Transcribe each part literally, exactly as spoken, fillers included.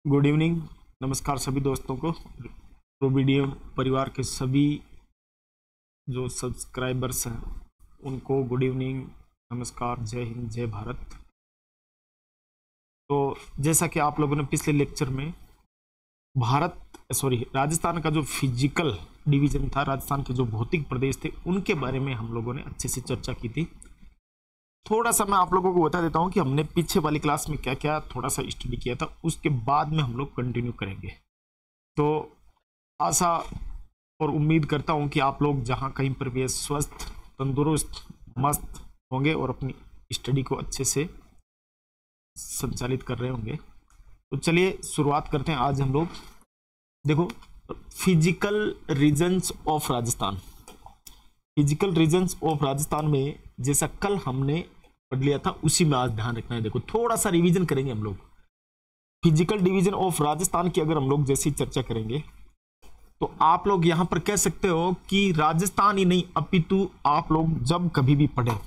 Good evening, नमस्कार सभी दोस्तों को। प्रोवीडियो परिवार के सभी जो सब्सक्राइबर्स हैं उनको गुड इवनिंग, नमस्कार, जय हिंद, जय भारत। तो जैसा कि आप लोगों ने पिछले लेक्चर में भारत सॉरी राजस्थान का जो फिजिकल डिवीजन था, राजस्थान के जो भौतिक प्रदेश थे, उनके बारे में हम लोगों ने अच्छे से चर्चा की थी। थोड़ा सा मैं आप लोगों को बता देता हूं कि हमने पीछे वाली क्लास में क्या क्या थोड़ा सा स्टडी किया था, उसके बाद में हम लोग कंटिन्यू करेंगे। तो आशा और उम्मीद करता हूं कि आप लोग जहां कहीं पर भी स्वस्थ, तंदुरुस्त, मस्त होंगे और अपनी स्टडी को अच्छे से संचालित कर रहे होंगे। तो चलिए शुरुआत करते हैं। आज हम लोग देखो physical regions of Rajasthan. Physical regions of Rajasthan में जैसा कल हमने पढ़ लिया था उसी में आज ध्यान रखना है। देखो थोड़ा सा रिवीजन करेंगे हम लोग। फिजिकल डिवीजन ऑफ राजस्थान की अगर हम लोग जैसी चर्चा करेंगे तो आप लोग यहां पर कह सकते हो कि राजस्थान ही नहीं अपितु आप लोग जब कभी भी पढ़े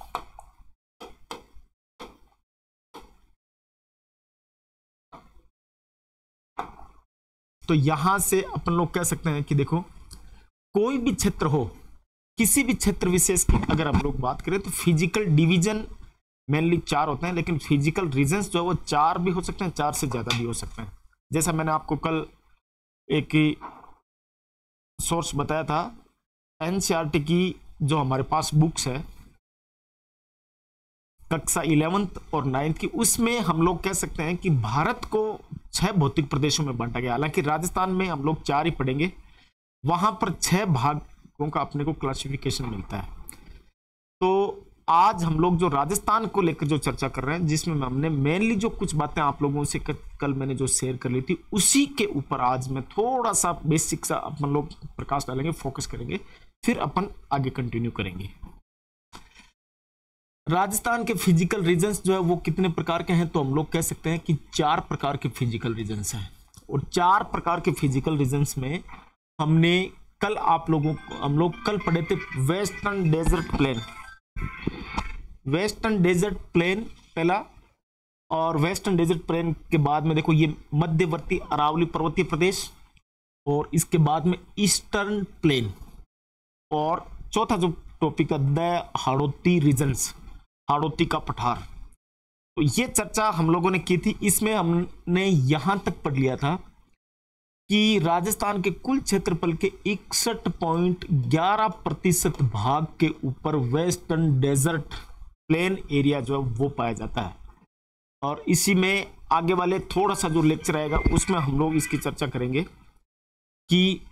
तो यहां से अपन लोग कह सकते हैं कि देखो कोई भी क्षेत्र हो, किसी भी क्षेत्र विशेष की अगर हम लोग बात करें तो फिजिकल डिवीजन मेनली चार होते हैं, लेकिन फिजिकल रीजन्स जो है वो चार भी हो सकते हैं, चार से ज्यादा भी हो सकते हैं। जैसा मैंने आपको कल एक सोर्स बताया था, एनसीईआरटी की जो हमारे पास बुक्स है कक्षा इलेवेंथ और नाइन्थ की, उसमें हम लोग कह सकते हैं कि भारत को छह भौतिक प्रदेशों में बांटा गया। हालांकि राजस्थान में हम लोग चार ही पढ़ेंगे, वहां पर छह भागों का अपने को क्लासिफिकेशन मिलता है। तो आज हम लोग जो राजस्थान को लेकर जो चर्चा कर रहे हैं, जिसमें हमने मेनली जो कुछ बातें आप लोगों से कल मैंने जो शेयर कर ली थी, उसी के ऊपर आज मैं थोड़ा सा बेसिक सा अपन लोग प्रकाश डालेंगे, फोकस करेंगे, फिर अपन आगे कंटिन्यू करेंगे। राजस्थान के फिजिकल रीजन्स जो है वो कितने प्रकार के हैं, तो हम लोग कह सकते हैं कि चार प्रकार के फिजिकल रीजन्स हैं। और चार प्रकार के फिजिकल रीजन्स में हमने कल आप लोगों को हम लोग कल पढ़े थे western desert plain. Western desert plain पहला, और वेस्टर्न डेजर्ट प्लेन के बाद में देखो ये मध्यवर्ती अरावली पर्वतीय प्रदेश, और इसके बाद में ईस्टर्न प्लेन, और चौथा जो टॉपिक है द हाड़ौती रीजन्स, हाड़ौती का पठार। तो ये चर्चा हम लोगों ने की थी। इसमें हमने यहां तक पढ़ लिया था कि राजस्थान के कुल क्षेत्रफल के इकसठ पॉइंट ग्यारह प्रतिशत भाग के ऊपर वेस्टर्न डेजर्ट प्लेन एरिया जो है वो पाया जाता है। और इसी में आगे वाले थोड़ा सा जो लेक्चर आएगा उसमें हम लोग इसकी चर्चा करेंगे कि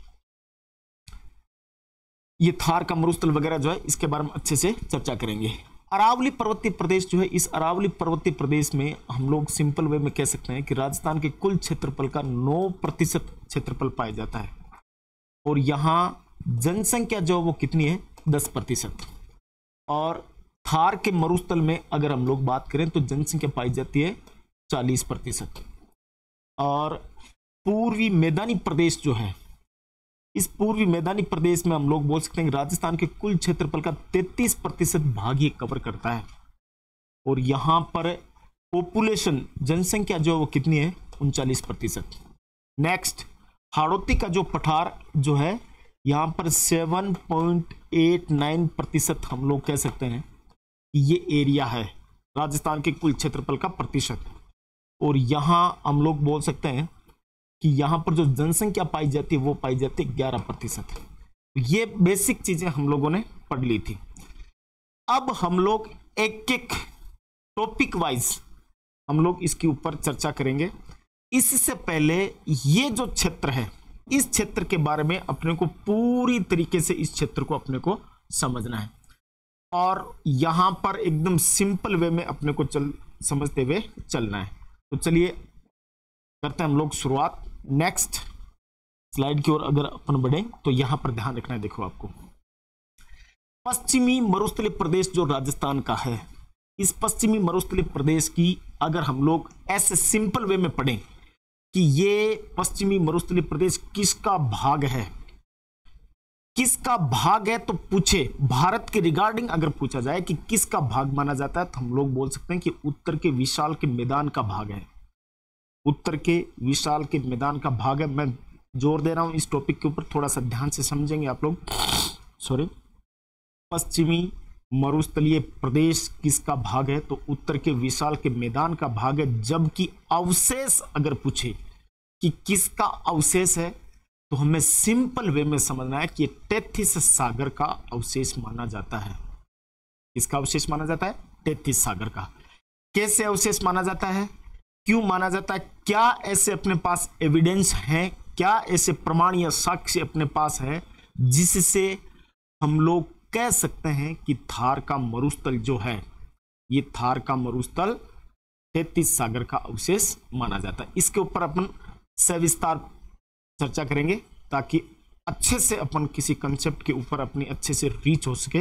ये थार का मरुस्थल वगैरह जो है इसके बारे में अच्छे से चर्चा करेंगे। अरावली पर्वतीय प्रदेश जो है, इस अरावली पर्वतीय प्रदेश में हम लोग सिंपल वे में कह सकते हैं कि राजस्थान के कुल क्षेत्रफल का नौ प्रतिशत क्षेत्रफल पाया जाता है। और यहां जनसंख्या जो वो कितनी है, दस प्रतिशत। और थार के मरुस्थल में अगर हम लोग बात करें तो जनसंख्या पाई जाती है चालीस प्रतिशत। और पूर्वी मैदानी प्रदेश जो है, इस पूर्वी मैदानी प्रदेश में हम लोग बोल सकते हैं कि राजस्थान के कुल क्षेत्रफल का तैंतीस प्रतिशत भाग ये कवर करता है। और यहां पर पॉपुलेशन, जनसंख्या जो है वो कितनी है, उनचालीस प्रतिशत। नेक्स्ट हाड़ौती का जो पठार जो है, यहां पर सेवन पॉइंट एट नाइन प्रतिशत हम लोग कह सकते हैं कि ये एरिया है राजस्थान के कुल क्षेत्रफल का प्रतिशत। और यहां हम लोग बोल सकते हैं कि यहां पर जो जनसंख्या पाई जाती है वो पाई जाती है ग्यारह प्रतिशत। ये बेसिक चीजें हम लोगों ने पढ़ ली थी। अब हम लोग एक एक टॉपिक वाइज हम लोग इसके ऊपर चर्चा करेंगे। इससे पहले ये जो क्षेत्र है, इस क्षेत्र के बारे में अपने को पूरी तरीके से इस क्षेत्र को अपने को समझना है, और यहां पर एकदम सिंपल वे में अपने को चल समझते हुए चलना है। तो चलिए करते हैं हम लोग शुरुआत। नेक्स्ट स्लाइड की ओर अगर अपन बढ़े तो यहां पर ध्यान रखना है। देखो आपको पश्चिमी मरुस्थलीय प्रदेश जो राजस्थान का है, इस पश्चिमी मरुस्थलीय प्रदेश की अगर हम लोग ऐसे सिंपल वे में पढ़ें कि ये पश्चिमी मरुस्थलीय प्रदेश किसका भाग है, किसका भाग है, तो पूछे भारत के रिगार्डिंग अगर पूछा जाए कि किसका भाग माना जाता है, तो हम लोग बोल सकते हैं कि उत्तर के विशाल के मैदान का भाग है। उत्तर के विशाल के मैदान का भाग है। मैं जोर दे रहा हूं इस टॉपिक के ऊपर, थोड़ा सा ध्यान से समझेंगे आप लोग। सॉरी, पश्चिमी मरुस्थलीय प्रदेश किसका भाग है? तो उत्तर के विशाल के मैदान का भाग है। जबकि अवशेष अगर पूछे कि किसका अवशेष है, तो हमें सिंपल वे में समझना है कि टेथिस सागर का अवशेष माना जाता है। किसका अवशेष माना जाता है? टेथिस सागर का। कैसे अवशेष माना जाता है, क्यों माना जाता है, क्या ऐसे अपने पास एविडेंस है, क्या ऐसे प्रमाण या साक्ष्य अपने पास है जिससे हम लोग कह सकते हैं कि थार का मरुस्थल जो है, ये थार का मरुस्थल टेथिस सागर का अवशेष माना जाता है। इसके ऊपर अपन सविस्तार चर्चा करेंगे ताकि अच्छे से अपन किसी कंसेप्ट के ऊपर अपनी अच्छे से रीच हो सके,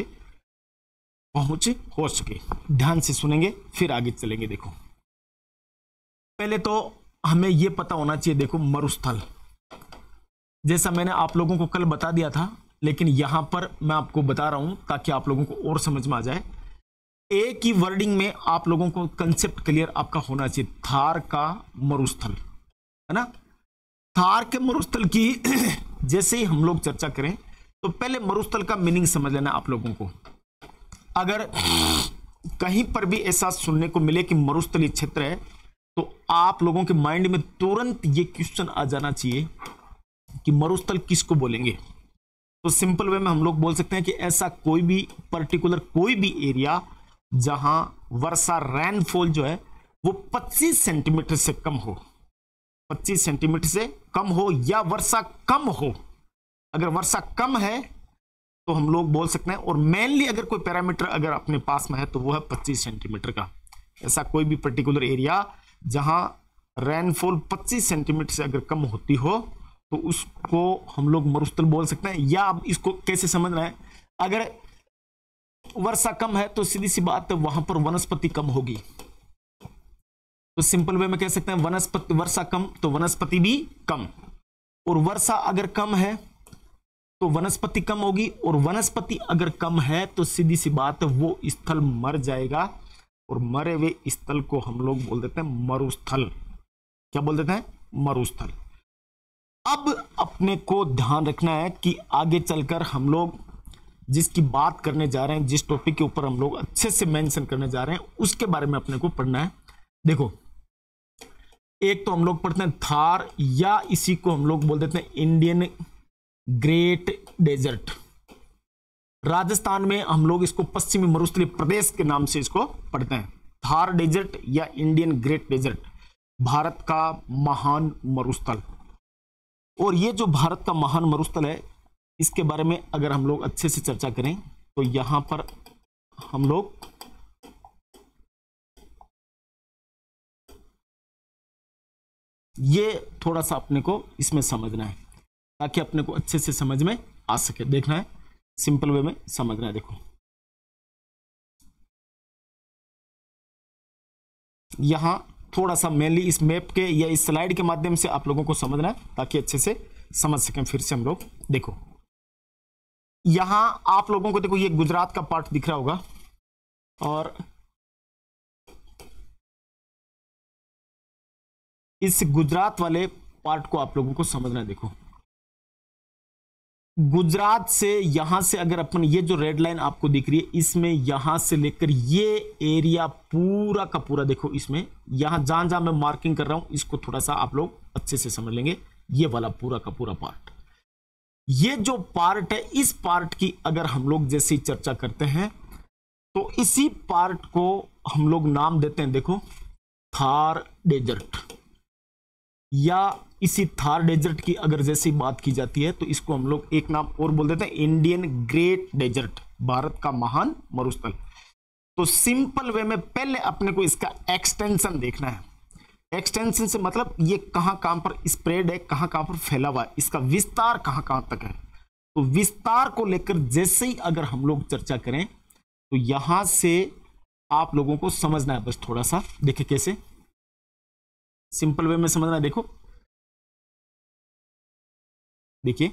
पहुंच हो सके। ध्यान से सुनेंगे फिर आगे चलेंगे। देखो, पहले तो हमें यह पता होना चाहिए, देखो मरुस्थल जैसा मैंने आप लोगों को कल बता दिया था, लेकिन यहां पर मैं आपको बता रहा हूं ताकि आप लोगों को और समझ में आ जाए। एक ही वर्डिंग में आप लोगों को कंसेप्ट क्लियर आपका होना चाहिए। थार का मरुस्थल, है ना। थार के मरुस्थल की जैसे ही हम लोग चर्चा करें तो पहले मरुस्थल का मीनिंग समझ लेना आप लोगों को। अगर कहीं पर भी ऐसा सुनने को मिले कि मरुस्थलीय क्षेत्र है, तो आप लोगों के माइंड में तुरंत ये क्वेश्चन आ जाना चाहिए कि मरुस्थल किसको बोलेंगे। तो सिंपल वे में हम लोग बोल सकते हैं कि ऐसा कोई भी पर्टिकुलर कोई भी एरिया जहां वर्षा रेनफॉल जो है वो पच्चीस सेंटीमीटर से कम हो, पच्चीस सेंटीमीटर से कम हो या वर्षा कम हो। अगर वर्षा कम है तो हम लोग बोल सकते हैं, और मेनली अगर कोई पैरामीटर अगर अपने पास में है तो वो है पच्चीस सेंटीमीटर का। ऐसा कोई भी पर्टिकुलर एरिया जहां रेनफॉल पच्चीस सेंटीमीटर से अगर कम होती हो तो उसको हम लोग मरुस्थल बोल सकते हैं। या अब इसको कैसे समझना है, अगर वर्षा कम है तो सीधी सी बात है वहां पर वनस्पति कम होगी। तो सिंपल वे में कह सकते हैं वनस्पति, वर्षा कम तो वनस्पति भी कम, और वर्षा अगर कम है तो वनस्पति कम होगी, और वनस्पति अगर कम है तो सीधी सी बात है वो स्थल मर जाएगा, और मरे हुए स्थल को हम लोग बोल देते हैं मरुस्थल। क्या बोल देते हैं? मरुस्थल। अब अपने को ध्यान रखना है कि आगे चलकर हम लोग जिसकी बात करने जा रहे हैं, जिस टॉपिक के ऊपर हम लोग अच्छे से मेंशन करने जा रहे हैं, उसके बारे में अपने को पढ़ना है। देखो, एक तो हम लोग पढ़ते हैं थार, या इसी को हम लोग बोल देते हैं इंडियन ग्रेट डेजर्ट। राजस्थान में हम लोग इसको पश्चिमी मरुस्थलीय प्रदेश के नाम से इसको पढ़ते हैं। थार डेजर्ट या इंडियन ग्रेट डेजर्ट, भारत का महान मरुस्थल। और ये जो भारत का महान मरुस्थल है, इसके बारे में अगर हम लोग अच्छे से चर्चा करें तो यहां पर हम लोग ये थोड़ा सा अपने को इसमें समझना है ताकि अपने को अच्छे से समझ में आ सके। देखना है, सिंपल वे में समझना है। देखो, यहां थोड़ा सा मेनली इस मैप के या इस स्लाइड के माध्यम से आप लोगों को समझना है ताकि अच्छे से समझ सकें। फिर से हम लोग देखो, यहां आप लोगों को देखो ये गुजरात का पार्ट दिख रहा होगा, और इस गुजरात वाले पार्ट को आप लोगों को समझना है। देखो, गुजरात से यहां से अगर अपन ये जो रेड लाइन आपको दिख रही है, इसमें यहां से लेकर ये एरिया पूरा का पूरा, देखो इसमें यहां जहां जहां मैं मार्किंग कर रहा हूं, इसको थोड़ा सा आप लोग अच्छे से समझ लेंगे। ये वाला पूरा का पूरा पार्ट, ये जो पार्ट है, इस पार्ट की अगर हम लोग जैसे ही चर्चा करते हैं तो इसी पार्ट को हम लोग नाम देते हैं, देखो, थार डेजर्ट। या इसी थार डेजर्ट की अगर जैसी बात की जाती है तो इसको हम लोग एक नाम और बोल देते हैं, इंडियन ग्रेट डेजर्ट, भारत का महान मरुस्थल। तो सिंपल वे में पहले अपने को इसका एक्सटेंशन देखना है। एक्सटेंशन से मतलब ये कहां कहां पर स्प्रेड है, कहां कहां पर फैला हुआ है, इसका विस्तार कहां कहां तक है। तो विस्तार को लेकर जैसे ही अगर हम लोग चर्चा करें तो यहां से आप लोगों को समझना है, बस थोड़ा सा देखिए कैसे सिंपल वे में समझना है। देखो, देखिए,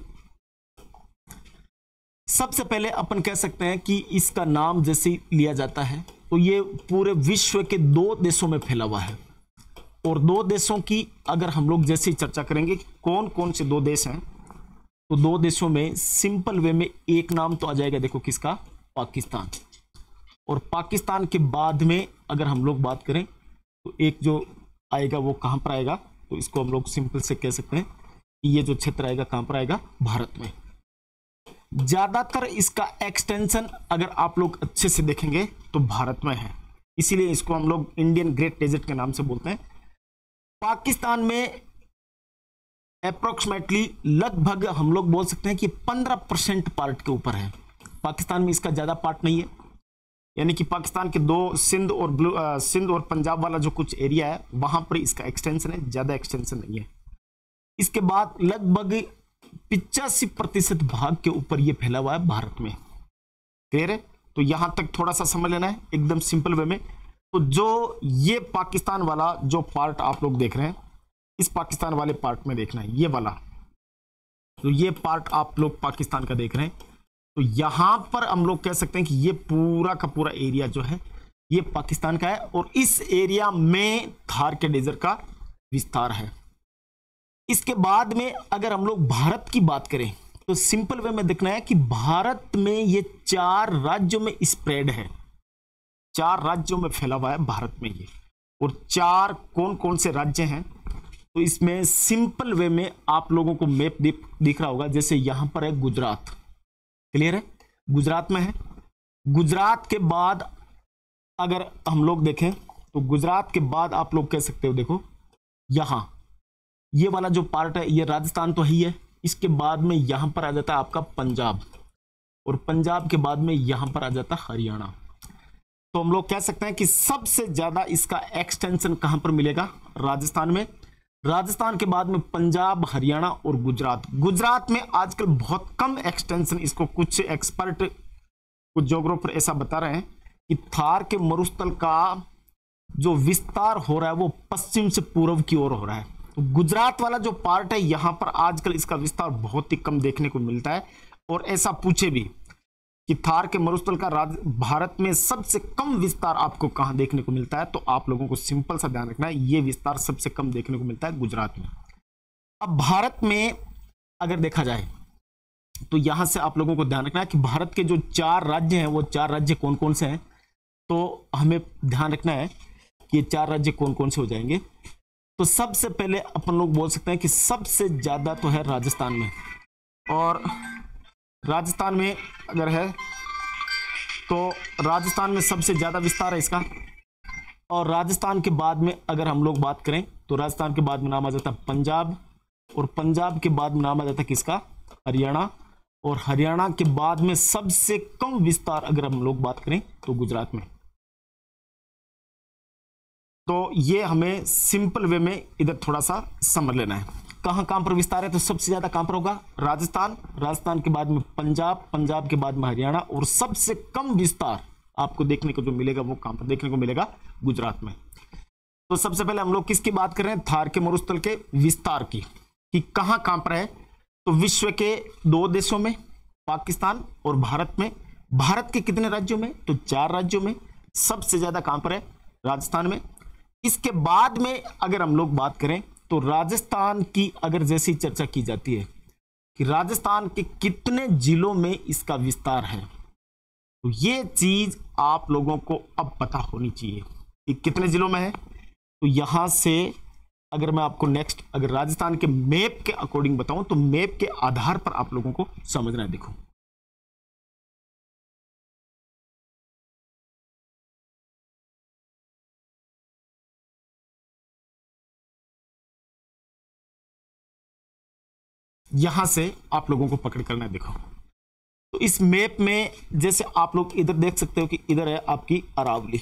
सबसे पहले अपन कह सकते हैं कि इसका नाम जैसे लिया जाता है तो ये पूरे विश्व के दो देशों में फैला हुआ है। और दो देशों की अगर हम लोग जैसे ही चर्चा करेंगे कि कौन कौन से दो देश हैं, तो दो देशों में सिंपल वे में एक नाम तो आ जाएगा, देखो किसका, पाकिस्तान। और पाकिस्तान के बाद में अगर हम लोग बात करें तो एक जो आएगा वो कहां पर आएगा, तो इसको हम लोग सिंपल से कह सकते हैं कि ये जो क्षेत्र आएगा कहां पर आएगा, भारत में। ज्यादातर इसका एक्सटेंशन अगर आप लोग अच्छे से देखेंगे तो भारत में है, इसीलिए इसको हम लोग इंडियन ग्रेट डेजर्ट के नाम से बोलते हैं। पाकिस्तान में अप्रोक्सीमेटली लगभग हम लोग बोल सकते हैं कि पंद्रह परसेंट पार्ट के ऊपर है। पाकिस्तान में इसका ज्यादा पार्ट नहीं है, यानी कि पाकिस्तान के दो सिंध और ब्लू आ, सिंध और पंजाब वाला जो कुछ एरिया है वहां पर इसका एक्सटेंशन है, ज्यादा एक्सटेंशन नहीं है। इसके बाद लगभग पिचासी प्रतिशत भाग के ऊपर ये फैला हुआ है भारत में। क्लियर है? तो यहां तक थोड़ा सा समझ लेना है एकदम सिंपल वे में। तो जो ये पाकिस्तान वाला जो पार्ट आप लोग देख रहे हैं, इस पाकिस्तान वाले पार्ट में देखना है ये वाला, तो ये पार्ट आप लोग पाकिस्तान का देख रहे हैं, तो यहां पर हम लोग कह सकते हैं कि ये पूरा का पूरा एरिया जो है ये पाकिस्तान का है। और इस एरिया में थार के डेजर्ट का विस्तार है। इसके बाद में अगर हम लोग भारत की बात करें तो सिंपल वे में देखना है कि भारत में ये चार राज्यों में स्प्रेड है, चार राज्यों में फैला हुआ है भारत में ये। और चार कौन कौन से राज्य हैं, तो इसमें सिंपल वे में आप लोगों को मैप दिख रहा होगा, जैसे यहां पर है गुजरात। क्लियर है? गुजरात में है। गुजरात के बाद अगर हम लोग देखें तो गुजरात के बाद आप लोग कह सकते हो, देखो यहां ये वाला जो पार्ट है ये राजस्थान तो ही है। इसके बाद में यहां पर आ जाता है आपका पंजाब, और पंजाब के बाद में यहां पर आ जाता है हरियाणा। तो हम लोग कह सकते हैं कि सबसे ज्यादा इसका एक्सटेंशन कहां पर मिलेगा, राजस्थान में। राजस्थान के बाद में पंजाब, हरियाणा और गुजरात। गुजरात में आजकल बहुत कम एक्सटेंशन, इसको कुछ एक्सपर्ट, कुछ ज्योग्राफर ऐसा बता रहे हैं कि थार के मरुस्थल का जो विस्तार हो रहा है वो पश्चिम से पूर्व की ओर हो रहा है। तो गुजरात वाला जो पार्ट है यहां पर आजकल इसका विस्तार बहुत ही कम देखने को मिलता है। और ऐसा पूछे भी कि थार के मरुस्थल का राज भारत में सबसे कम विस्तार आपको कहां देखने को मिलता है, तो आप लोगों को सिंपल सा ध्यान रखना है, ये विस्तार सबसे कम देखने को मिलता है गुजरात में। अब भारत में अगर देखा जाए तो यहां से आप लोगों को ध्यान रखना है कि भारत के जो चार राज्य हैं वो चार राज्य कौन कौन से हैं, तो हमें ध्यान रखना है कि ये चार राज्य कौन कौन से हो जाएंगे। तो सबसे पहले अपन लोग बोल सकते हैं कि सबसे ज्यादा तो है राजस्थान में, और राजस्थान में अगर है तो राजस्थान में सबसे ज्यादा विस्तार है इसका। और राजस्थान के बाद में अगर हम लोग बात करें तो राजस्थान के बाद में नाम आ जाता है पंजाब, और पंजाब के बाद में नाम आ जाता है किसका, हरियाणा। और हरियाणा के बाद में सबसे कम विस्तार अगर हम लोग बात करें तो गुजरात में। तो ये हमें सिंपल वे में इधर थोड़ा सा समझ लेना है कहां कहां पर विस्तार है। तो सबसे ज्यादा कहां पर होगा, राजस्थान, राजस्थान के बाद में पंजाब, पंजाब के बाद में हरियाणा, और सबसे कम विस्तार आपको देखने को जो मिलेगा वो कहां पर देखने को मिलेगा, गुजरात में। तो सबसे पहले हम लोग किसकी बात कर रहे हैं, थार के मरुस्थल के विस्तार की, कि कहां कहां पर है। तो विश्व के दो देशों में, पाकिस्तान और भारत में। भारत के कितने राज्यों में, तो चार राज्यों में। सबसे ज्यादा कहां पर है, राजस्थान में। इसके बाद में अगर हम लोग बात करें तो राजस्थान की अगर जैसी चर्चा की जाती है कि राजस्थान के कितने जिलों में इसका विस्तार है, तो ये चीज आप लोगों को अब पता होनी चाहिए कि कितने जिलों में है। तो यहां से अगर मैं आपको नेक्स्ट अगर राजस्थान के मैप के अकॉर्डिंग बताऊं तो मैप के आधार पर आप लोगों को समझना है। देखो यहां से आप लोगों को पकड़ करना है। देखो तो इस मैप में जैसे आप लोग इधर देख सकते हो कि इधर है आपकी अरावली।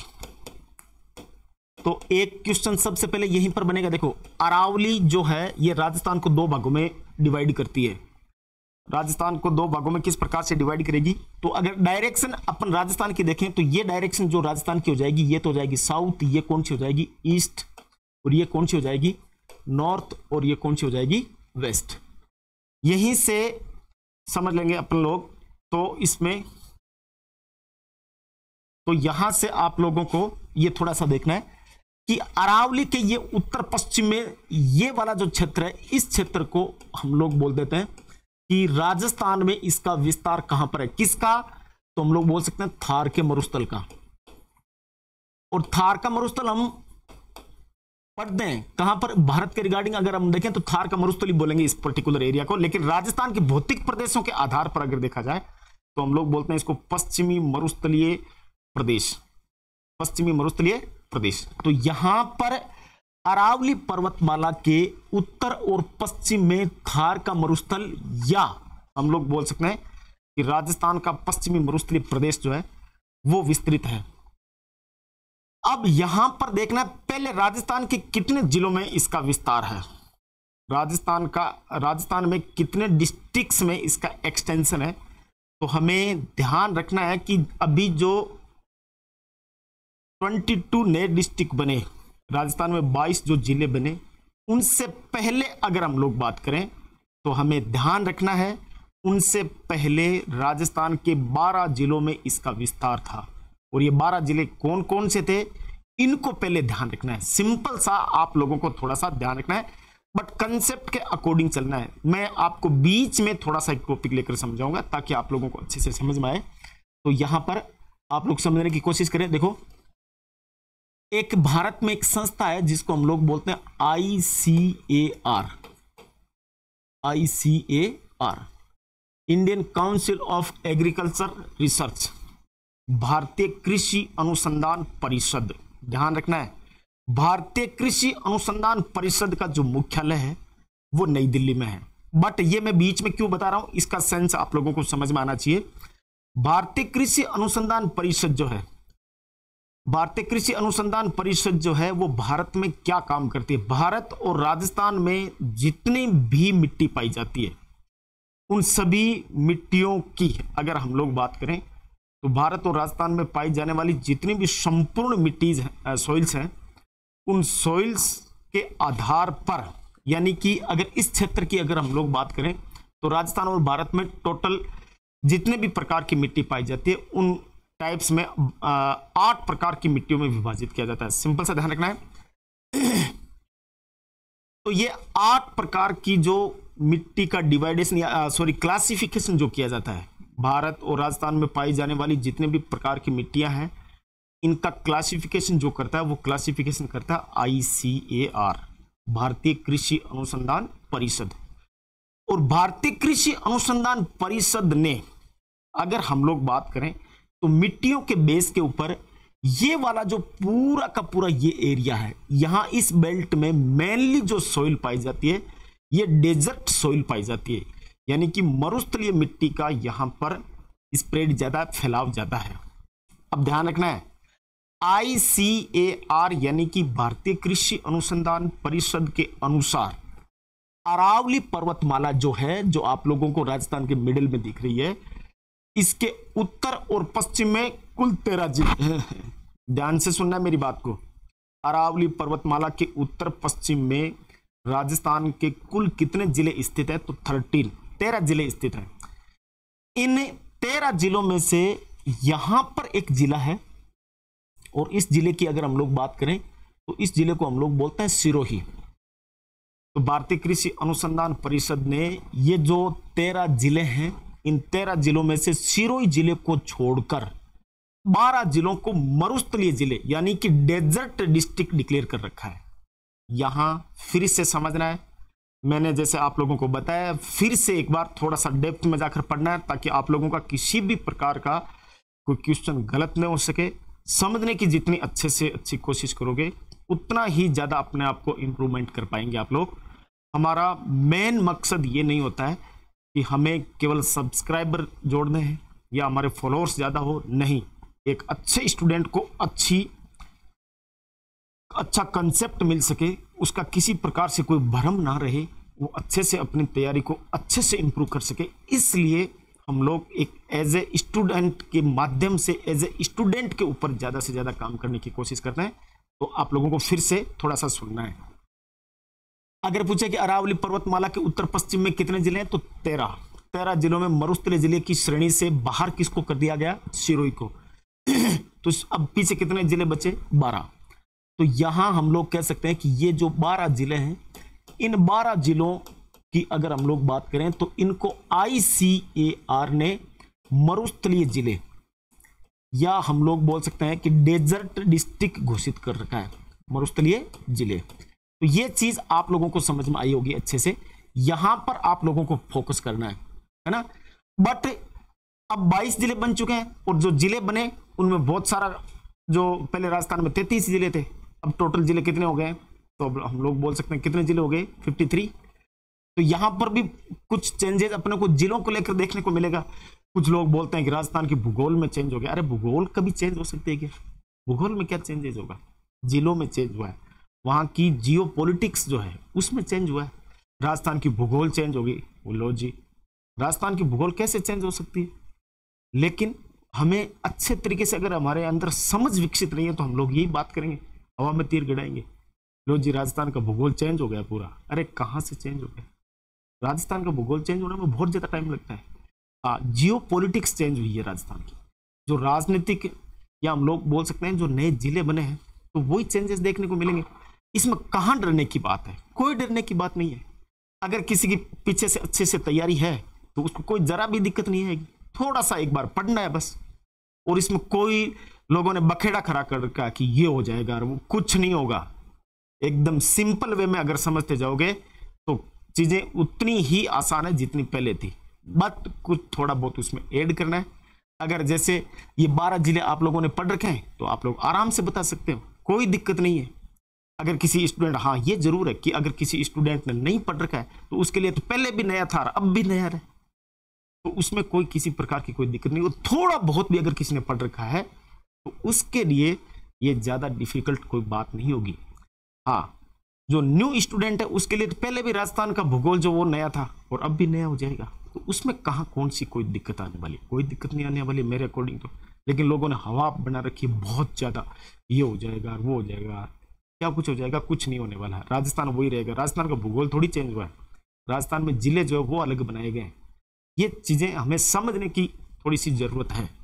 तो एक क्वेश्चन सबसे पहले यहीं पर बनेगा। देखो अरावली जो है ये राजस्थान को दो भागों में डिवाइड करती है। राजस्थान को दो भागों में किस प्रकार से डिवाइड करेगी, तो अगर डायरेक्शन अपन राजस्थान की देखें तो ये डायरेक्शन जो राजस्थान की हो जाएगी ये तो हो जाएगी साउथ, ये कौन सी हो जाएगी ईस्ट, और ये कौन सी हो जाएगी नॉर्थ, और ये कौन सी हो जाएगी वेस्ट। यहीं से समझ लेंगे अपन लोग। तो इसमें तो यहां से आप लोगों को ये थोड़ा सा देखना है कि अरावली के ये उत्तर पश्चिम में ये वाला जो क्षेत्र है, इस क्षेत्र को हम लोग बोल देते हैं कि राजस्थान में इसका विस्तार कहां पर है, किसका, तो हम लोग बोल सकते हैं थार के मरुस्थल का। और थार का मरुस्थल हम पढ़ते हैं कहां पर, भारत के रिगार्डिंग अगर हम देखें तो थार का मरुस्थल ही बोलेंगे इस पर्टिकुलर एरिया को। लेकिन राजस्थान के भौतिक प्रदेशों के आधार पर अगर देखा जाए तो हम लोग बोलते हैं इसको पश्चिमी मरुस्थलीय प्रदेश, पश्चिमी मरुस्थलीय प्रदेश। तो यहां पर अरावली पर्वतमाला के उत्तर और पश्चिम में थार का मरुस्थल, या हम लोग बोल सकते हैं कि राजस्थान का पश्चिमी मरुस्थलीय प्रदेश जो है वो विस्तृत है। अब यहां पर देखना, पहले राजस्थान के कितने जिलों में इसका विस्तार है, राजस्थान का, राजस्थान में कितने डिस्ट्रिक्ट्स में इसका एक्सटेंशन है। तो हमें ध्यान रखना है कि अभी जो बाईस नए डिस्ट्रिक्ट बने, राजस्थान में बाईस जो जिले बने, उनसे पहले अगर हम लोग बात करें तो हमें ध्यान रखना है उनसे पहले राजस्थान के बारह जिलों में इसका विस्तार था। और ये बारह जिले कौन कौन से थे, इनको पहले ध्यान रखना है। सिंपल सा आप लोगों को थोड़ा सा ध्यान रखना है, बट कंसेप्ट के अकॉर्डिंग चलना है। मैं आपको बीच में थोड़ा सा एक टॉपिक लेकर समझाऊंगा ताकि आप लोगों को अच्छे से समझ में आए। तो यहां पर आप लोग समझने की कोशिश करें। देखो, एक भारत में एक संस्था है जिसको हम लोग बोलते हैं I C A R, I C A R, Indian council of agriculture research, भारतीय कृषि अनुसंधान परिषद। ध्यान रखना है, भारतीय कृषि अनुसंधान परिषद का जो मुख्यालय है वो नई दिल्ली में है। बट ये मैं बीच में क्यों बता रहा हूं, इसका सेंस आप लोगों को समझ में आना चाहिए। भारतीय कृषि अनुसंधान परिषद जो है, भारतीय कृषि अनुसंधान परिषद जो है वो भारत में क्या काम करती है, भारत और राजस्थान में जितनी भी मिट्टी पाई जाती है उन सभी मिट्टियों की अगर हम लोग बात करें तो भारत और राजस्थान में पाई जाने वाली जितनी भी संपूर्ण मिट्टीज हैं, सॉइल्स हैं, उन सॉइल्स के आधार पर, यानी कि अगर इस क्षेत्र की अगर हम लोग बात करें तो राजस्थान और भारत में टोटल जितने भी प्रकार की मिट्टी पाई जाती है उन टाइप्स में आठ प्रकार की मिट्टियों में विभाजित किया जाता है। सिंपल सा ध्यान रखना है। तो ये आठ प्रकार की जो मिट्टी का डिवाइडेशन या सॉरी क्लासिफिकेशन जो किया जाता है, भारत और राजस्थान में पाई जाने वाली जितने भी प्रकार की मिट्टियां हैं इनका क्लासिफिकेशन जो करता है वो क्लासिफिकेशन करता है आई सी ए आर, भारतीय कृषि अनुसंधान परिषद। और भारतीय कृषि अनुसंधान परिषद ने अगर हम लोग बात करें तो मिट्टियों के बेस के ऊपर ये वाला जो पूरा का पूरा ये एरिया है, यहां इस बेल्ट में मेनली जो सॉइल पाई जाती है ये डेजर्ट सॉइल पाई जाती है, यानी कि मरुस्थलीय मिट्टी का यहां पर स्प्रेड ज्यादा, फैलाव ज्यादा है। अब ध्यान रखना है, आई सी ए आर यानी कि भारतीय कृषि अनुसंधान परिषद के अनुसार अरावली पर्वतमाला जो है, जो आप लोगों को राजस्थान के मिडिल में दिख रही है, इसके उत्तर और पश्चिम में कुल तेरह जिले हैं। ध्यान से सुनना है मेरी बात को। अरावली पर्वतमाला के उत्तर पश्चिम में राजस्थान के कुल कितने जिले स्थित है, तो थर्टीन, तेरह जिले स्थित हैं। इन तेरह जिलों में से यहां पर एक जिला है, और इस जिले की अगर हम लोग बात करें तो इस जिले को हम लोग बोलते हैं सिरोही। तो भारतीय कृषि अनुसंधान परिषद ने ये जो तेरह जिले हैं, इन तेरह जिलों में से सिरोही जिले को छोड़कर बारह जिलों को मरुस्थलीय जिले यानी कि डेजर्ट डिस्ट्रिक्ट डिक्लेयर कर रखा है। यहां फिर से समझना है, मैंने जैसे आप लोगों को बताया, फिर से एक बार थोड़ा सा डेप्थ में जाकर पढ़ना है ताकि आप लोगों का किसी भी प्रकार का कोई क्वेश्चन गलत नहीं हो सके। समझने की जितनी अच्छे से अच्छी कोशिश करोगे उतना ही ज्यादा अपने आप को इम्प्रूवमेंट कर पाएंगे आप लोग। हमारा मेन मकसद ये नहीं होता है कि हमें केवल सब्सक्राइबर जोड़ने हैं या हमारे फॉलोअर्स ज्यादा हो, नहीं, एक अच्छे स्टूडेंट को अच्छी अच्छा कंसेप्ट मिल सके, उसका किसी प्रकार से कोई भ्रम ना रहे, वो अच्छे से अपनी तैयारी को अच्छे से इंप्रूव कर सके। इसलिए हम लोग एक एज ए स्टूडेंट के माध्यम से एज ए स्टूडेंट के ऊपर ज़्यादा से ज़्यादा काम करने की कोशिश करते हैं। तो आप लोगों को फिर से थोड़ा सा सुनना है। अगर पूछे कि अरावली पर्वतमाला के उत्तर पश्चिम में कितने जिले हैं, तो तेरह तेरह जिलों में मरुस्थलीय जिले की श्रेणी से बाहर किसको कर दिया गया, सिरोही को। तो अब पीछे कितने जिले बचे, बारह। तो यहां हम लोग कह सकते हैं कि ये जो बारह जिले हैं, इन बारह जिलों की अगर हम लोग बात करें तो इनको आई सी ए आर ने मरुस्थलीय जिले या हम लोग बोल सकते हैं कि डेजर्ट डिस्ट्रिक्ट घोषित कर रखा है, मरुस्थलीय जिले। तो ये चीज आप लोगों को समझ में आई होगी अच्छे से, यहां पर आप लोगों को फोकस करना है है ना। बट अब बाईस जिले बन चुके हैं और जो जिले बने उनमें बहुत सारा, जो पहले राजस्थान में तैंतीस जिले थे, अब टोटल जिले कितने हो गए, तो अब हम लोग बोल सकते हैं कितने जिले हो गए, तिरेपन। तो यहां पर भी कुछ चेंजेस अपने को जिलों को लेकर देखने को मिलेगा। कुछ लोग बोलते हैं कि राजस्थान की भूगोल में चेंज हो गया। अरे भूगोल कभी चेंज हो सकती है क्या? भूगोल में क्या चेंजेस होगा? जिलों में चेंज हुआ है, वहां की जियो पॉलिटिक्स जो है उसमें चेंज हुआ है। राजस्थान की भूगोल चेंज होगी, लो जी, राजस्थान की भूगोल कैसे चेंज हो सकती है? लेकिन हमें अच्छे तरीके से अगर हमारे अंदर समझ विकसित नहीं है तो हम लोग यही बात करेंगे, हवा में तीर गिराएंगे, लो जी राजस्थान का भूगोल चेंज हो गया पूरा। अरे कहाँ से चेंज हो गया? राजस्थान का भूगोल चेंज होने में बहुत ज्यादा टाइम लगता है। हाँ, जियो पॉलिटिक्स चेंज हुई है राजस्थान की, जो राजनीतिक या हम लोग बोल सकते हैं जो नए जिले बने हैं, तो वही चेंजेस देखने को मिलेंगे। इसमें कहाँ डरने की बात है? कोई डरने की बात नहीं है। अगर किसी की पीछे से अच्छे से तैयारी है तो उसको कोई जरा भी दिक्कत नहीं आएगी। थोड़ा सा एक बार पढ़ना है बस, और इसमें कोई लोगों ने बखेड़ा खड़ा कर रखा कि ये हो जाएगा और वो कुछ नहीं होगा। एकदम सिंपल वे में अगर समझते जाओगे तो चीजें उतनी ही आसान है जितनी पहले थी, बट कुछ थोड़ा बहुत उसमें ऐड करना है। अगर जैसे ये बारह जिले आप लोगों ने पढ़ रखे हैं तो आप लोग आराम से बता सकते हो, कोई दिक्कत नहीं है। अगर किसी स्टूडेंट, हाँ ये जरूर है कि अगर किसी स्टूडेंट ने नहीं पढ़ रखा है तो उसके लिए तो पहले भी नया था अब भी नया है, तो उसमें कोई किसी प्रकार की कोई दिक्कत नहीं। थोड़ा बहुत भी अगर किसी ने पढ़ रखा है तो उसके लिए ये ज्यादा डिफिकल्ट कोई बात नहीं होगी। हाँ, जो न्यू स्टूडेंट है उसके लिए तो पहले भी राजस्थान का भूगोल जो वो नया था और अब भी नया हो जाएगा, तो उसमें कहाँ कौन सी कोई दिक्कत आने वाली? कोई दिक्कत नहीं आने वाली मेरे अकॉर्डिंग तो। लेकिन लोगों ने हवा बना रखी है बहुत ज्यादा, ये हो जाएगा वो हो जाएगा, क्या कुछ हो जाएगा? कुछ नहीं होने वाला है। राजस्थान वही रहेगा। राजस्थान का भूगोल थोड़ी चेंज हुआ है, राजस्थान में जिले जो है वो अलग बनाए गए हैं। ये चीजें हमें समझने की थोड़ी सी जरूरत है।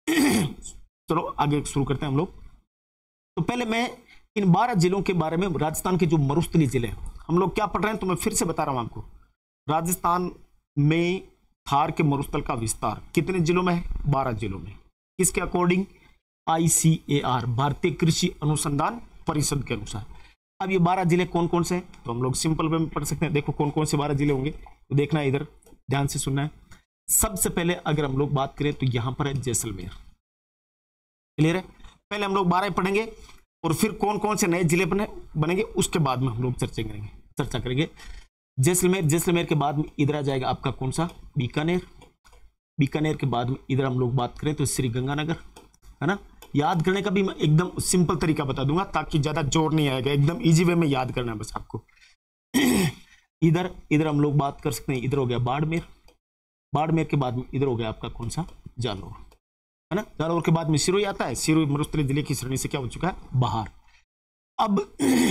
चलो आगे शुरू करते हैं हम लोग। तो पहले मैं इन बारह जिलों के बारे में, राजस्थान के जो मरुस्थलीय जिले हम लोग क्या पढ़ रहे हैं तो मैं फिर से बता रहा हूं आपको। राजस्थान में थार के मरुस्थल का विस्तार कितने जिलों में है? बारह जिलों में। किसके according? I C A are, भारतीय कृषि अनुसंधान परिषद के अनुसार। अब ये बारह जिले कौन कौन से हैं तो हम लोग सिंपल वे में पढ़ सकते हैं। देखो कौन कौन से बारह जिले होंगे तो देखना है, इधर ध्यान से सुनना है। सबसे पहले अगर हम लोग बात करें तो यहां पर है जैसलमेर। क्लियर है? पहले हम लोग बारह पढ़ेंगे और फिर कौन कौन से नए जिले बने बनेंगे उसके बाद में हम लोग चर्चा करेंगे चर्चा करेंगे जैसलमेर। जैसलमेर के बाद में इधर आ जाएगा आपका कौन सा? बीकानेर। बीकानेर के बाद में इधर हम लोग बात करें तो श्री गंगानगर, है ना। याद करने का भी मैं एकदम सिंपल तरीका बता दूंगा ताकि ज्यादा जोर नहीं आएगा, एकदम इजी वे में याद करना है बस आपको। इधर इधर हम लोग बात कर सकते हैं, इधर हो गया बाड़मेर। बाड़मेर के बाद में इधर हो गया आपका कौन सा? जालोर, है ना। जालोर के बाद में सिरोही आता है। सिरोही मरुस्थलीय जिले की श्रेणी से क्या हो चुका है? बाहर। अब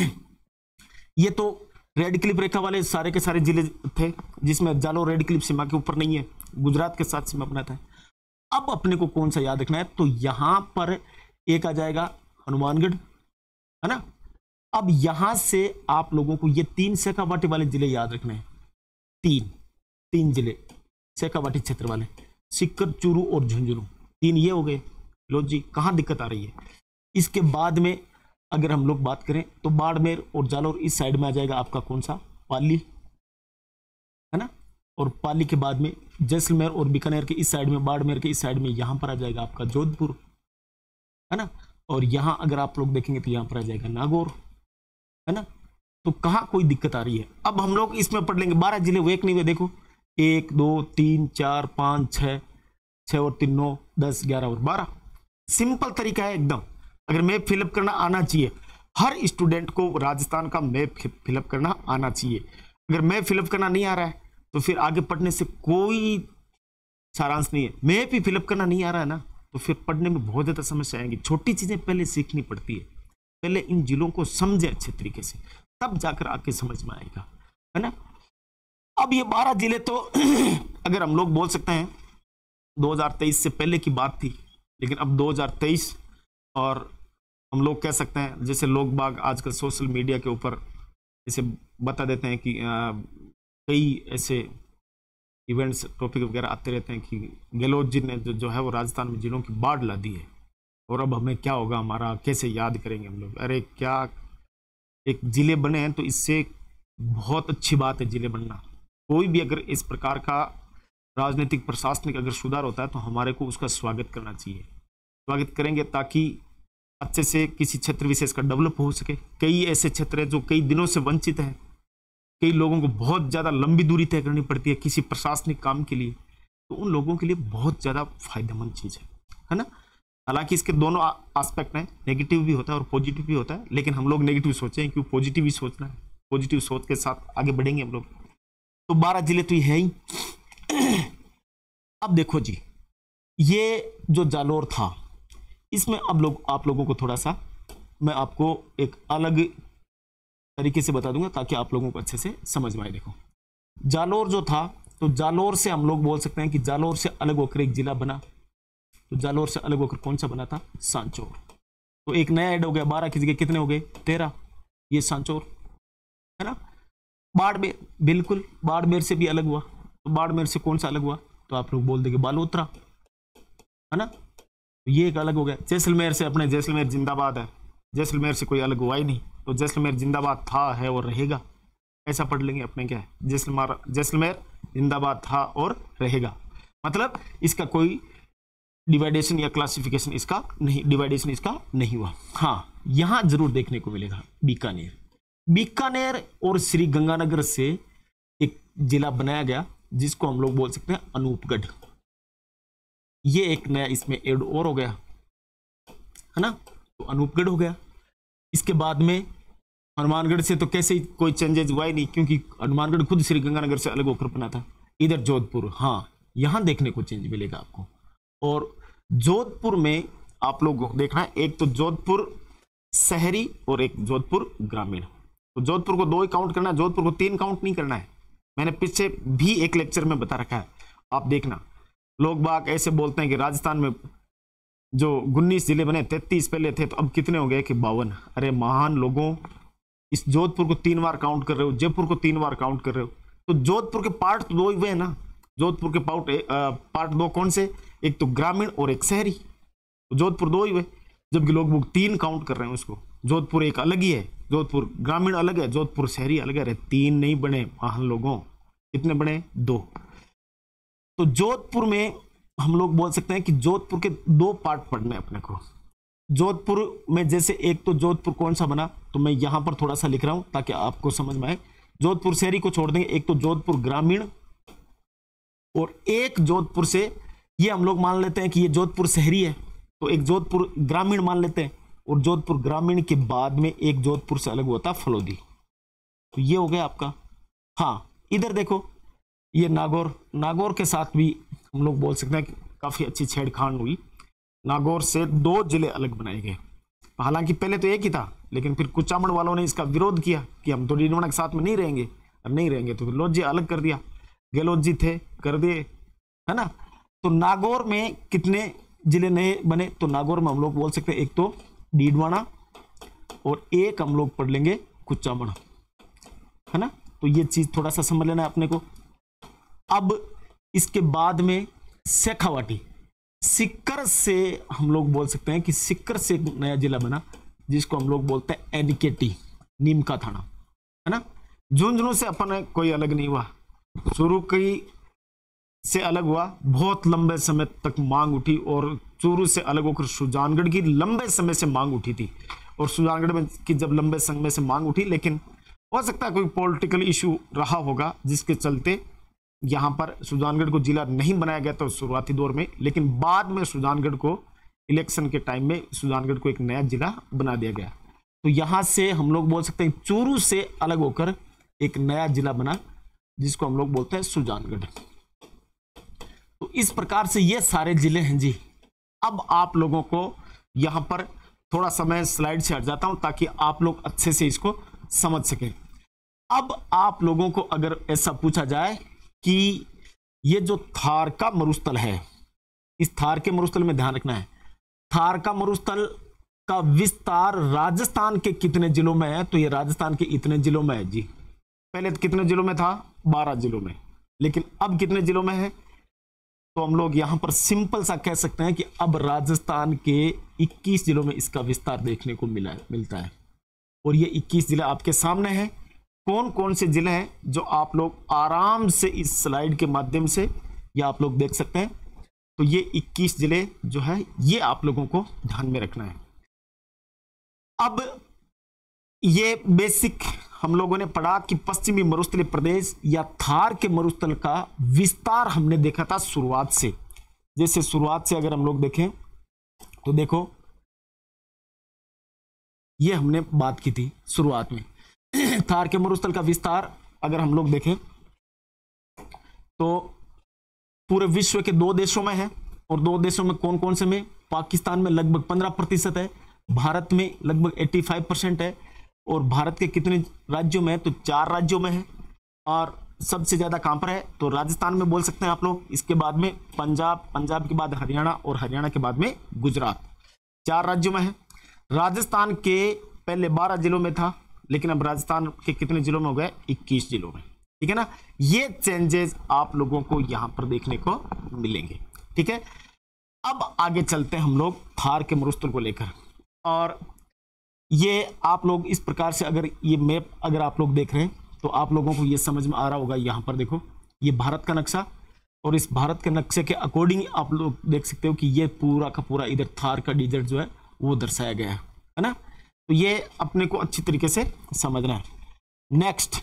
ये तो रेड क्लिप रेखा वाले सारे के सारे जिले थे जिसमें जालोर रेड क्लिप सीमा के ऊपर नहीं है, गुजरात के साथ सीमा बनाता है। अब अपने को कौन सा याद रखना है तो यहां पर एक आ जाएगा हनुमानगढ़, है ना। अब यहां से आप लोगों को ये तीन शेखावाटी वाले जिले याद रखने हैं। तीन तीन जिले शेखावाटी क्षेत्र वाले, सीकर, चूरू और झुंझुनू, तीन ये हो गए। लो जी, कहां दिक्कत आ रही है? इसके बाद में अगर हम लोग बात करें तो बाड़मेर और जालोर इस साइड में आ जाएगा आपका कौन सा? पाली, है ना। और पाली के बाद में जैसलमेर और बीकानेर के इस साइड में, बाड़मेर के इस साइड में यहां पर आ जाएगा आपका जोधपुर, है ना। और यहां अगर आप लोग देखेंगे तो यहां पर आ जाएगा नागौर, है ना। तो कहां कोई दिक्कत आ रही है? अब हम लोग इसमें पढ़ लेंगे बारह जिले, वो एक नहीं हुए। देखो एक दो तीन चार पांच छह, छह और तीन नौ, दस, ग्यारह और बारह। सिंपल तरीका है एकदम। अगर मैप फिलअप करना आना चाहिए, हर स्टूडेंट को राजस्थान का मैप फिलअप करना आना चाहिए। अगर मैप फिलअप करना नहीं आ रहा है तो फिर आगे पढ़ने से कोई सारांश नहीं है। मैप ही फिलअप करना नहीं आ रहा है ना तो फिर पढ़ने में बहुत ज्यादा समस्या आएंगी। छोटी चीजें पहले सीखनी पड़ती है, पहले इन जिलों को समझे अच्छे तरीके से, तब जाकर आके समझ में आएगा, है ना। अब ये बारह जिले तो अगर हम लोग बोल सकते हैं दो हज़ार तेईस से पहले की बात थी, लेकिन अब दो हज़ार तेईस और हम लोग कह सकते हैं, जैसे लोग बाग आजकल सोशल मीडिया के ऊपर जैसे बता देते हैं कि आ, कई ऐसे इवेंट्स टॉपिक वगैरह आते रहते हैं कि गहलोत जी ने जो, जो है वो राजस्थान में जिलों की बाढ़ ला दी है और अब हमें क्या होगा, हमारा कैसे याद करेंगे हम लोग। अरे क्या एक जिले बने हैं तो इससे बहुत अच्छी बात है जिले बनना। कोई भी अगर इस प्रकार का राजनीतिक प्रशासनिक अगर सुधार होता है तो हमारे को उसका स्वागत करना चाहिए। स्वागत करेंगे ताकि अच्छे से किसी क्षेत्र विशेष का डेवलप हो सके। कई ऐसे क्षेत्र हैं जो कई दिनों से वंचित हैं, कई लोगों को बहुत ज़्यादा लंबी दूरी तय करनी पड़ती है किसी प्रशासनिक काम के लिए, तो उन लोगों के लिए बहुत ज़्यादा फायदेमंद चीज़ है है ना। हालांकि इसके दोनों एस्पेक्ट हैं, नेगेटिव भी होता है और पॉजिटिव भी होता है, लेकिन हम लोग नेगेटिव सोचें क्यों, पॉजिटिव ही सोचना है। पॉजिटिव सोच के साथ आगे बढ़ेंगे हम लोग। तो बारह जिले तो ये है ही। अब देखो जी, ये जो जालोर था, इसमें अब लोग आप लोगों को थोड़ा सा मैं आपको एक अलग तरीके से बता दूंगा ताकि आप लोगों को अच्छे से समझ में आए। देखो जालोर जो था, तो जालोर से हम लोग बोल सकते हैं कि जालोर से अलग होकर एक जिला बना। तो जालोर से अलग होकर कौन सा बना था? सांचौर। तो एक नया ऐड हो गया, बारह की जगह कितने हो गए? तेरह। ये सांचौर है ना। बाड़मेर, बिल्कुल बाड़मेर से भी अलग हुआ। तो बाड़मेर से कौन सा अलग हुआ? तो आप लोग बोल देंगे बालोतरा, है ना। तो ये एक अलग हो गया। जैसलमेर से, अपने जैसलमेर जिंदाबाद है, जैसलमेर से कोई अलग हुआ ही नहीं। तो जैसलमेर जिंदाबाद था, है और रहेगा, ऐसा पढ़ लेंगे अपने। क्या है? जैसलमेर जैसलमेर जिंदाबाद था और रहेगा, मतलब इसका कोई डिवाइडेशन या क्लासिफिकेशन इसका नहीं, डिवाइडेशन इसका नहीं हुआ। हाँ, यहां जरूर देखने को मिलेगा बीकानेर। बीकानेर और श्री गंगानगर से एक जिला बनाया गया जिसको हम लोग बोल सकते हैं अनूपगढ़। ये एक नया इसमें एड और हो गया, है ना। तो अनूपगढ़ हो गया। इसके बाद में हनुमानगढ़ से तो कैसे ही कोई चेंजेस हुआ ही नहीं, क्योंकि हनुमानगढ़ खुद श्री गंगानगर से अलग होकर बना था। इधर जोधपुर, हाँ, यहां देखने को चेंज मिलेगा आपको। और जोधपुर में आप लोग देखना है, एक तो जोधपुर शहरी और एक जोधपुर ग्रामीण। तो जोधपुर को दो ही काउंट करना है, जोधपुर को तीन काउंट नहीं करना है। मैंने पीछे भी एक लेक्चर में बता रखा है, आप देखना। लोग बाग ऐसे बोलते हैं कि राजस्थान में जो उन्नीस जिले बने, तैतीस पहले थे, तो अब कितने हो गए कि बावन। अरे महान लोगों, इस जोधपुर को तीन बार काउंट कर रहे हो, जयपुर को तीन बार काउंट कर रहे हो। तो जोधपुर के पार्ट तो दो ही हुए ना। जोधपुर के पार्ट पार्ट दो कौन से? एक तो ग्रामीण और एक शहरी। तो जोधपुर दो ही हुए, जबकि लोग वो तीन काउंट कर रहे हैं उसको। जोधपुर एक अलग ही है, जोधपुर ग्रामीण अलग है, जोधपुर शहरी अलग है। तीन नहीं बने महान लोगों, कितने बने? दो। तो जोधपुर में हम लोग बोल सकते हैं कि जोधपुर के दो पार्ट पढ़ने अपने को। जोधपुर में जैसे एक तो जोधपुर कौन सा बना, तो मैं यहां पर थोड़ा सा लिख रहा हूं ताकि आपको समझ में आए। जोधपुर शहरी को छोड़ देंगे, एक तो जोधपुर ग्रामीण और एक जोधपुर से, ये हम लोग मान लेते हैं कि ये जोधपुर शहरी है, तो एक जोधपुर ग्रामीण मान लेते हैं। और जोधपुर ग्रामीण के बाद में एक जोधपुर से अलग होता फलोदी। तो ये हो गया आपका। हाँ, इधर देखो, ये नागौर, नागौर के साथ भी हम लोग बोल सकते हैं कि काफी अच्छी छेड़खान हुई। नागौर से दो जिले अलग बनाए गए। हालांकि पहले तो एक ही था, लेकिन फिर कुचामण वालों ने इसका विरोध किया कि हम तो डीडवाना के साथ में नहीं रहेंगे, और नहीं रहेंगे तो गहलोत जी अलग कर दिया। गहलोत जी थे, कर दिए, है ना। तो नागौर में कितने जिले नए बने? तो नागौर में हम लोग बोल सकते हैं एक तो डीडवाना और एक हम लोग पढ़ लेंगे कुचामण, है ना। तो ये चीज थोड़ा सा समझ लेना है अपने को। अब इसके बाद में शेखावाटी, सिक्कर से हम लोग बोल सकते हैं कि सिक्कर से एक नया जिला बना जिसको हम लोग बोलते हैं एनकेटी, नीम का थाना, है ना। झुंझुनू से अपन कोई अलग नहीं हुआ, शुरू की से अलग हुआ, बहुत लंबे समय तक मांग उठी और चूरू से अलग होकर सुजानगढ़ की लंबे समय से मांग उठी थी। और सुजानगढ़ में की जब लंबे समय से मांग उठी, लेकिन हो सकता है कोई पॉलिटिकल इशू रहा होगा जिसके चलते यहां पर सुजानगढ़ को जिला नहीं बनाया गया था शुरुआती दौर में। लेकिन बाद में सुजानगढ़ को इलेक्शन के टाइम में सुजानगढ़ को एक नया जिला बना दिया गया। तो यहां से हम लोग बोल सकते हैं चूरू से अलग होकर एक नया जिला बना जिसको हम लोग बोलते हैं सुजानगढ़। तो इस प्रकार से ये सारे जिले हैं जी। अब आप लोगों को यहां पर थोड़ा समय स्लाइड से हट जाता हूं ताकि आप लोग अच्छे से इसको समझ सकें। अब आप लोगों को अगर ऐसा पूछा जाए कि ये जो थार का मरुस्थल है, इस थार के मरुस्थल में ध्यान रखना है, थार का मरुस्थल का विस्तार राजस्थान के कितने जिलों में है? तो ये राजस्थान के इतने जिलों में है जी। पहले कितने जिलों में था? बारह जिलों में। लेकिन अब कितने जिलों में है? तो हम लोग यहां पर सिंपल सा कह सकते हैं कि अब राजस्थान के इक्कीस जिलों में इसका विस्तार देखने को मिला है मिलता है। और ये इक्कीस जिले आपके सामने हैं। कौन कौन से जिले हैं जो आप लोग आराम से इस स्लाइड के माध्यम से ये आप लोग देख सकते हैं। तो ये इक्कीस जिले जो है ये आप लोगों को ध्यान में रखना है। अब ये बेसिक हम लोगों ने पढ़ा कि पश्चिमी मरुस्थलीय प्रदेश या थार के मरुस्थल का विस्तार हमने देखा था शुरुआत से। जैसे शुरुआत से अगर हम लोग देखें तो देखो ये हमने बात की थी शुरुआत में थार के मरुस्थल का विस्तार अगर हम लोग देखें तो पूरे विश्व के दो देशों में है। और दो देशों में कौन कौन से में? पाकिस्तान में लगभग पंद्रह प्रतिशत है, भारत में लगभग पचासी परसेंट है। और भारत के कितने राज्यों में है? तो चार राज्यों में है। और सबसे ज्यादा कहां पर है? तो राजस्थान में बोल सकते हैं आप लोग। इसके बाद में पंजाब, पंजाब के बाद हरियाणा और हरियाणा के बाद में गुजरात। चार राज्यों में है। राजस्थान के पहले बारह जिलों में था, लेकिन अब राजस्थान के कितने जिलों में हो गए? इक्कीस जिलों में। ठीक है ना। ये चेंजेस आप लोगों को यहां पर देखने को मिलेंगे। ठीक है। अब आगे चलते हैं हम लोग थार के मरुस्थल को लेकर। और ये आप लोग इस प्रकार से अगर ये मैप अगर आप लोग देख रहे हैं तो आप लोगों को ये समझ में आ रहा होगा। यहां पर देखो ये भारत का नक्शा, और इस भारत के नक्शे के अकॉर्डिंग आप लोग देख सकते हो कि ये पूरा का पूरा इधर थार का डिजिट जो है वो दर्शाया गया है, है ना। तो ये अपने को अच्छी तरीके से समझना है। नेक्स्ट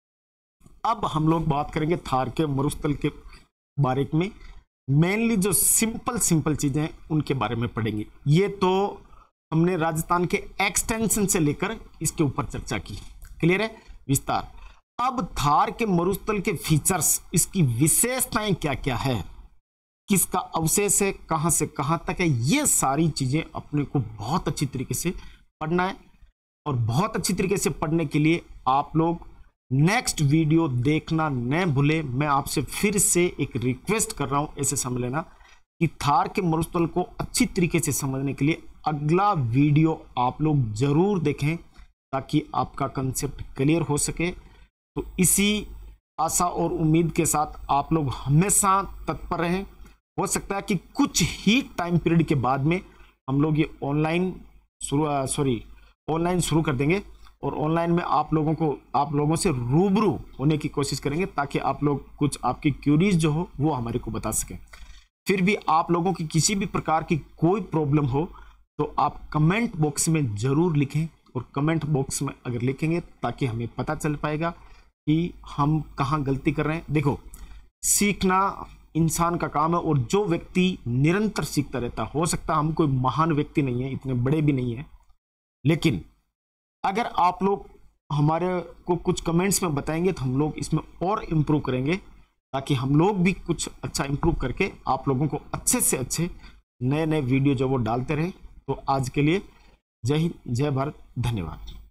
अब हम लोग बात करेंगे थार के मरुस्थल के बारे में। मेनली जो सिंपल सिंपल चीजें हैं उनके बारे में पढ़ेंगे। ये तो हमने राजस्थान के एक्सटेंशन से लेकर इसके ऊपर चर्चा की। क्लियर है? विस्तार। अब थार के मरुस्थल के फीचर्स, इसकी विशेषताएं क्या क्या है, किसका अवशेष है, कहां से कहां तक है, ये सारी चीजें अपने को बहुत अच्छी तरीके से पढ़ना है। और बहुत अच्छी तरीके से पढ़ने के लिए आप लोग नेक्स्ट वीडियो देखना न भूले। मैं आपसे फिर से एक रिक्वेस्ट कर रहा हूं, ऐसे समझ लेना कि थार के मरुस्थल को अच्छी तरीके से समझने के लिए अगला वीडियो आप लोग जरूर देखें ताकि आपका कंसेप्ट क्लियर हो सके। तो इसी आशा और उम्मीद के साथ आप लोग हमेशा तत्पर रहें। हो सकता है कि कुछ ही टाइम पीरियड के बाद में हम लोग ये ऑनलाइन शुरू सॉरी ऑनलाइन शुरू कर देंगे। और ऑनलाइन में आप लोगों को आप लोगों से रूबरू होने की कोशिश करेंगे ताकि आप लोग कुछ आपकी क्यूरीज जो हो वो हमारे को बता सकें। फिर भी आप लोगों की किसी भी प्रकार की कोई प्रॉब्लम हो तो आप कमेंट बॉक्स में जरूर लिखें। और कमेंट बॉक्स में अगर लिखेंगे ताकि हमें पता चल पाएगा कि हम कहाँ गलती कर रहे हैं। देखो, सीखना इंसान का काम है और जो व्यक्ति निरंतर सीखता रहता, हो सकता है हम कोई महान व्यक्ति नहीं है, इतने बड़े भी नहीं है, लेकिन अगर आप लोग हमारे को कुछ कमेंट्स में बताएंगे तो हम लोग इसमें और इम्प्रूव करेंगे ताकि हम लोग भी कुछ अच्छा इम्प्रूव करके आप लोगों को अच्छे से अच्छे नए नए वीडियो जो वो डालते रहें। तो आज के लिए जय हिंद, जय भारत, धन्यवाद।